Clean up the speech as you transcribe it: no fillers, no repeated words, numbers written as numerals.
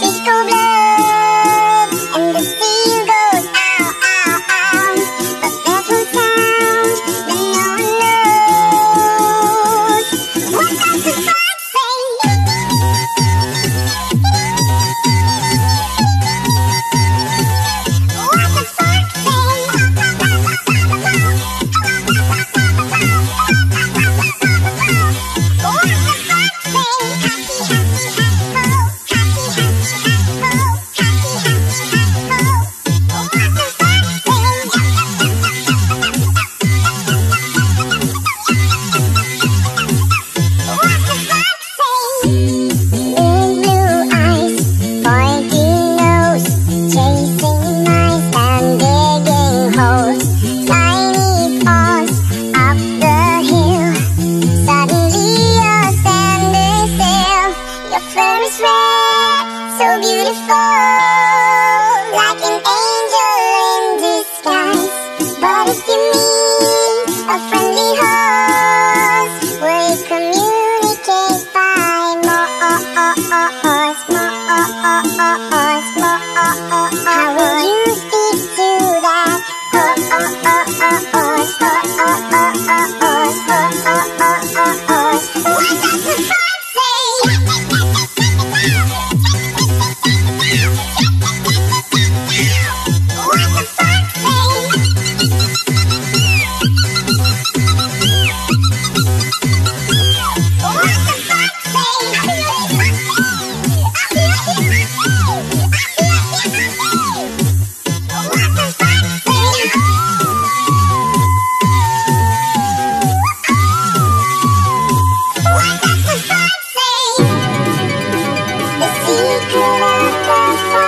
disco blood, and the seal goes ow, ow, ow. But there's one sound that no one knows. What does the fox say? What the fox say? So beautiful, like an angel in disguise. But if you meet a friendly horse, will you communicate by Morse? How will you speak to that horse? What does the fox say? The secret of the